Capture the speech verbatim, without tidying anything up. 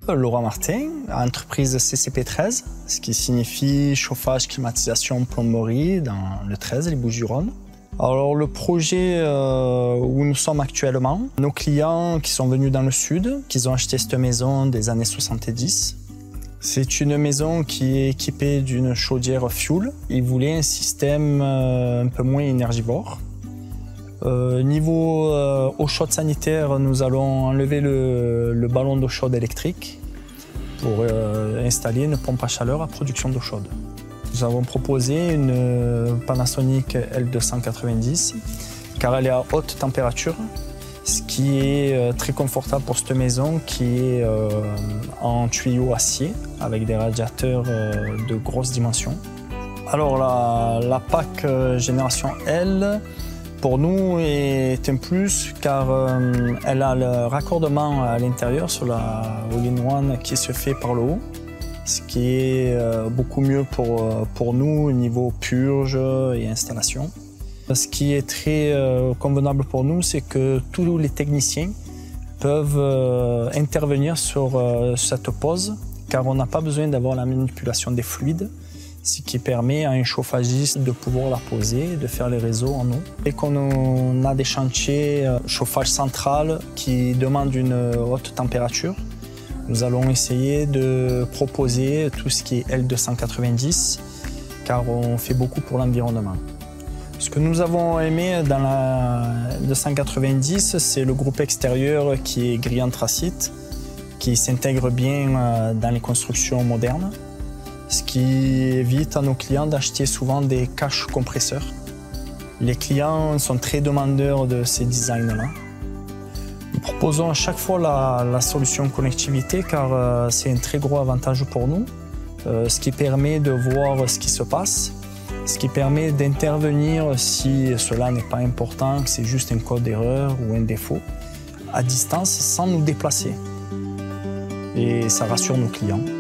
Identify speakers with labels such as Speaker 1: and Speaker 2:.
Speaker 1: Laurent Martin, entreprise C C P treize, ce qui signifie chauffage, climatisation, plomberie dans le treize, les Bouches-du-Rhône. Alors le projet euh, où nous sommes actuellement, nos clients qui sont venus dans le sud, qui ont acheté cette maison des années soixante-dix, c'est une maison qui est équipée d'une chaudière fuel. Ils voulaient un système euh, un peu moins énergivore. Euh, niveau euh, eau chaude sanitaire, nous allons enlever le, le ballon d'eau chaude électrique pour euh, installer une pompe à chaleur à production d'eau chaude. Nous avons proposé une Panasonic L deux cent quatre-vingt-dix car elle est à haute température, ce qui est euh, très confortable pour cette maison qui est euh, en tuyau acier avec des radiateurs euh, de grosses dimensions. Alors la, la P A C euh, génération L, pour nous, est un plus car euh, elle a le raccordement à l'intérieur sur la all-in-one qui se fait par le haut, ce qui est euh, beaucoup mieux pour, pour nous au niveau purge et installation. Ce qui est très euh, convenable pour nous, c'est que tous les techniciens peuvent euh, intervenir sur euh, cette pose car on n'a pas besoin d'avoir la manipulation des fluides, ce qui permet à un chauffagiste de pouvoir la poser, de faire les réseaux en eau. Et qu'on a des chantiers euh, chauffage central qui demandent une haute température, nous allons essayer de proposer tout ce qui est L deux cent quatre-vingt-dix car on fait beaucoup pour l'environnement. Ce que nous avons aimé dans la deux cent quatre-vingt-dix, c'est le groupe extérieur qui est gris anthracite, qui s'intègre bien dans les constructions modernes, ce qui évite à nos clients d'acheter souvent des caches compresseurs. Les clients sont très demandeurs de ces designs-là. Nous proposons à chaque fois la, la solution connectivité car euh, c'est un très gros avantage pour nous, euh, ce qui permet de voir ce qui se passe, ce qui permet d'intervenir si cela n'est pas important, que c'est juste un code d'erreur ou un défaut, à distance sans nous déplacer. Et ça rassure nos clients.